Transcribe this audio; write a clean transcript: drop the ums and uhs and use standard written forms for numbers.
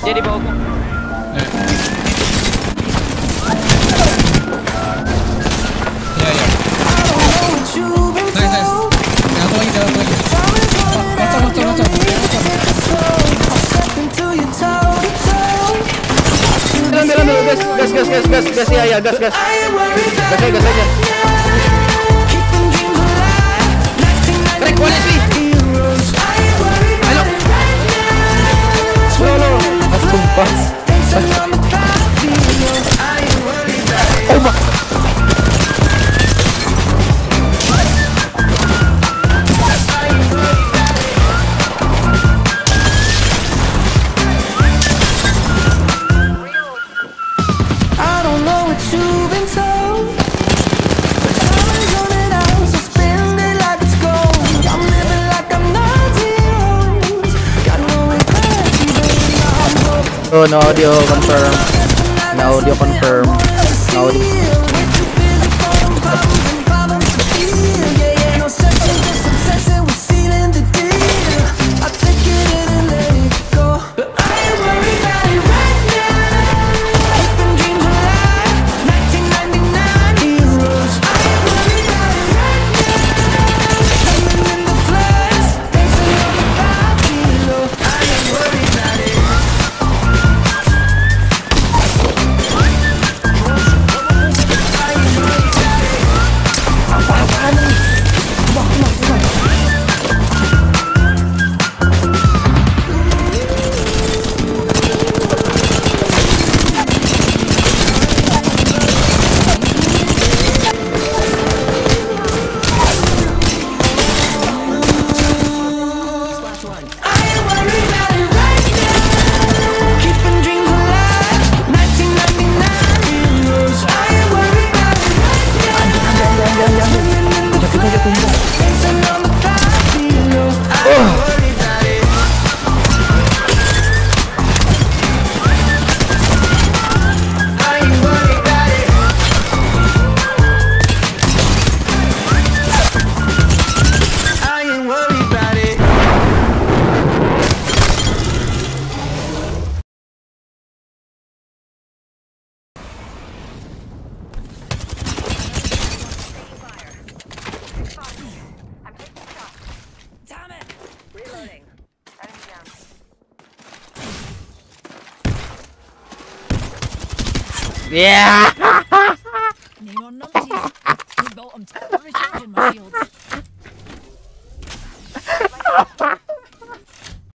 Dia di bawahku. Ya ya. Nice. Jatuh lagi. Kocok. Bilang dulu, gas ya, gas. Gas aja. Trek, one HP. Ayo. Slow. Sumpah. Oh my. Oh, no audio confirm. No audio confirm. No audio. Yeah. Name on numpties. Good bottom. Recharging my shields.